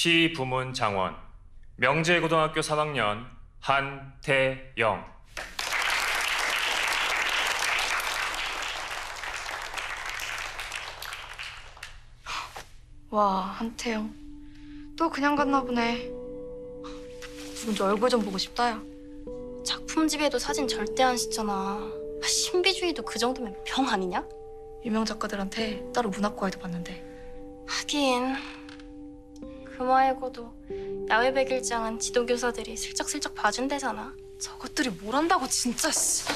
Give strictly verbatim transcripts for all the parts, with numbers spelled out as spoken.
시부문 장원, 명재고등학교 삼 학년 한태영. 와, 한태영. 또 그냥 갔나 보네. 누군지 얼굴 좀 보고 싶다, 야. 작품집에도 사진 절대 안 씻잖아. 신비주의도 그 정도면 병 아니냐? 유명 작가들한테 따로 문학과에도 봤는데. 하긴 그 말고도 야외 백일장은 지도교사들이 슬쩍슬쩍 봐준대잖아. 저것들이 뭘 한다고 진짜, 씨.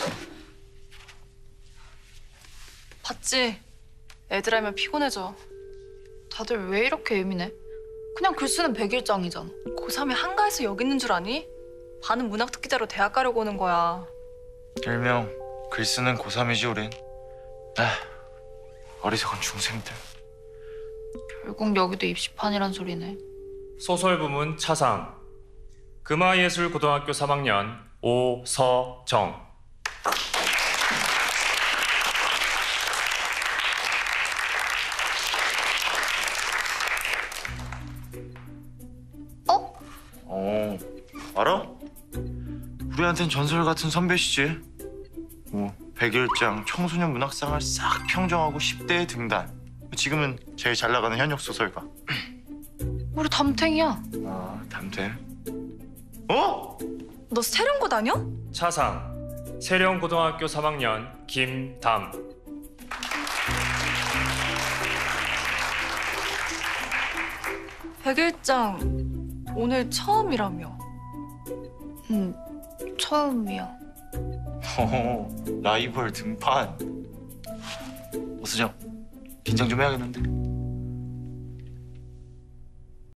봤지? 애들 하면 피곤해져. 다들 왜 이렇게 예민해? 그냥 글 쓰는 백일장이잖아. 고삼이 한가해서 여기 있는 줄 아니? 반은 문학 특기자로 대학 가려고 오는 거야. 일명 글 쓰는 고삼이지 우린. 아, 어리석은 중생들. 결국 여기도 입시판이란 소리네. 소설 부문 차상, 금화예술고등학교 삼 학년 오서정. 어? 어, 알아? 우리한텐 전설 같은 선배시지. 뭐 백일장, 청소년 문학상을 싹 평정하고 십 대에 등단. 지금은 제일 잘 나가는 현역 소설가. 우리 담탱이야. 아, 담태. 어? 너 세련고 다녀? 차상, 세령고등학교 삼 학년 김담. 백일장 오늘 처음이라며. 응, 처음이야. 어, 라이벌 등판. 오수정, 긴장 좀 해야겠는데.